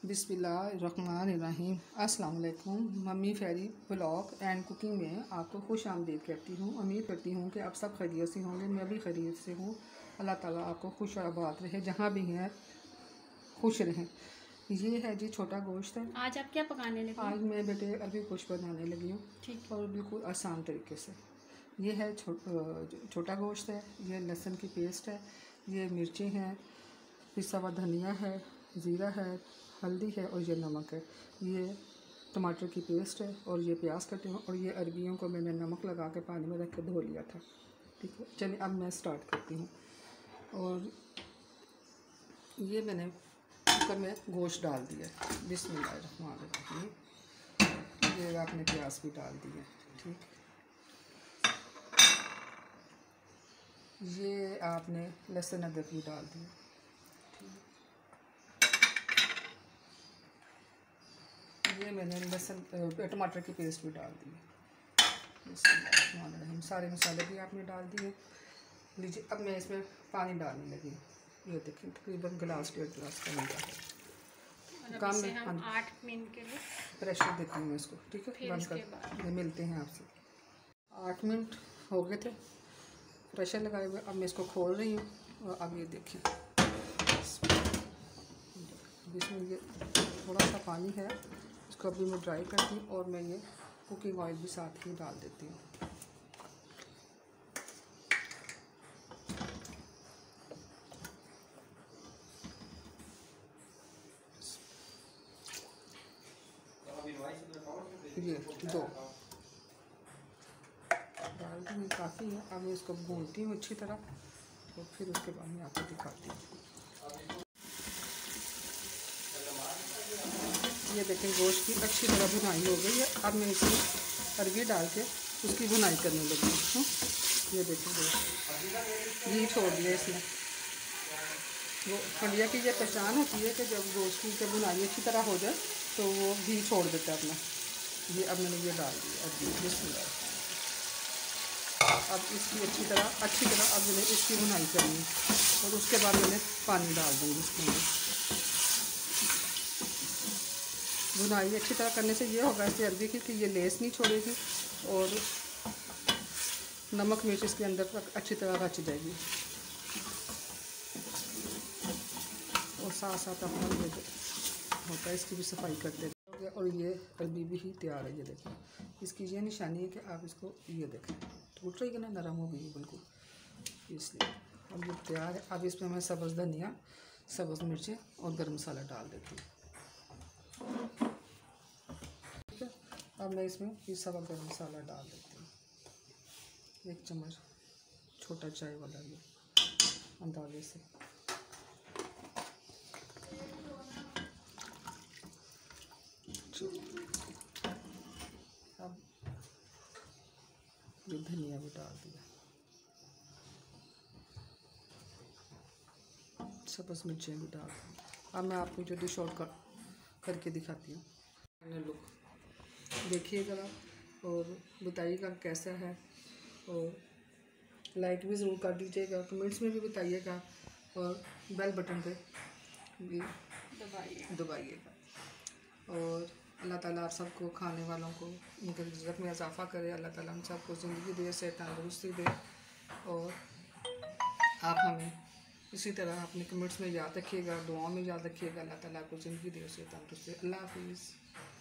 बिस्मिल्लाहिर्रहमानिर्रहीम। अस्सलाम वालेकुम। मम्मी फेरी व्लॉग एंड कुकिंग में आपको खुश आमदीद कहती हूँ। उम्मीद करती हूँ कि आप सब खैरियत से होंगे, मैं भी खैरियत से हूँ। अल्लाह ताला आपको खुश और आबाद रहे, जहाँ भी हैं खुश रहें। ये है जी छोटा गोश्त है। आज आप क्या पकाने लगे? आज मैं बेटे अभी कुछ बनाने लगी हूँ, ठीक, और बिल्कुल आसान तरीके से। ये है छोटा गोश्त है, ये लहसुन की पेस्ट है, ये मिर्ची हैं, पिसा हुआ धनिया है, ज़ीरा है, हल्दी है और ये नमक है। ये टमाटर की पेस्ट है और ये प्याज कटे हैं और ये अरबियों को मैंने नमक लगा के पानी में रख के धो लिया था। ठीक है, चलिए अब मैं स्टार्ट करती हूँ। और ये मैंने कुकर में गोश्त डाल दिया। बिस्मिल्लाहिर्रहमानिर्रहीम। ये आपने प्याज भी डाल दिए, ठीक। ये आपने लहसुन अदरक भी डाल दिया। ये मैंने लहसुन टमाटर की पेस्ट भी डाल दी। सारे मसाले भी आपने डाल दिए। लीजिए अब मैं इसमें पानी डालने लगी। ये देखिए तकरीबन गिलास 1.5 गिलास पानी डाल काम में हम 8 मिनट के लिए प्रेशर देती हूँ इसको, ठीक है। बंद कर, ये मिलते हैं आपसे। 8 मिनट हो गए थे प्रेशर लगाए हुए। अब मैं इसको खोल रही हूँ और अब ये देखें, इसमें ये थोड़ा सा पानी है, इसको अभी मैं ड्राई करती हूँ और मैं ये कुकिंग ऑयल भी साथ ही डाल देती हूँ। ये 2 डाल दूँगी, काफ़ी है। अब मैं इसको भूनती हूँ अच्छी तरह और फिर उसके बाद मैं आपको दिखाती हूँ। ये देखें गोश्त की अच्छी तरह भुनाई हो गई है। अब मैं इसमें अरबी डाल के उसकी भुनाई करने लगी हूँ। ये देखें गोश्त घी छोड़ दिया इसमें। वो हंडिया की ये पहचान होती है कि जब गोश्त की भुनाई अच्छी तरह हो जाए तो वो घी छोड़ देता है अपना। ये अब मैंने ये डाल दिया अरबी। बिस्मिल्लाह। अब इसकी अच्छी तरह अब मैंने इसकी भुनाई करनी और उसके बाद मैंने पानी डाल दूँगी इसके अंदर। भुनाई अच्छी तरह करने से ये होगा इसकी अरबी की कि ये लेस नहीं छोड़ेगी और नमक मिर्च इसके अंदर तक अच्छी तरह रच जाएगी। और साथ साथ अपना ये होता है इसकी भी सफाई करते हैं। और ये अरबी भी ही तैयार है। ये देखें, इसकी ये निशानी है कि आप इसको ये देखें टूट रही है ना, नरम हो गई है बिल्कुल, इसलिए अब ये तैयार है। अब इसमें मैं सब्ज़ धनिया, सब्ज़ मिर्चें और गर्म मसाला डाल देती हूँ। ठीक है, अब मैं इसमें पिसा हुआ गर्म मसाला डाल देती हूँ, 1 चम्मच छोटा चाय वाला, ये अंदाजे से। अब ये धनिया भी डाल दिया, सब्ज़ मिर्चें भी डाल दी। अब मैं आपको जो डिश आउट करके दिखाती हूँ। लुक देखिए ज़रा और बताइएगा कैसा है, और लाइक भी ज़रूर कर दीजिएगा, कमेंट्स में भी बताइएगा और बेल बटन पे भी दबाइएगा। और अल्लाह ताला आप सबको, खाने वालों को, उनके रिज़्क़ में इजाफ़ा करे। अल्लाह ताला हम सबको ज़िंदगी दे, से तंदुरुस्ती दे। और आप हमें इसी तरह अपने कमेंट्स में याद रखिएगा, दुआओं में याद रखिएगा। अल्लाह ताला आपको ज़िंदगी दे, से तंदुरुस्ती। अल्लाह हाफ़िज़।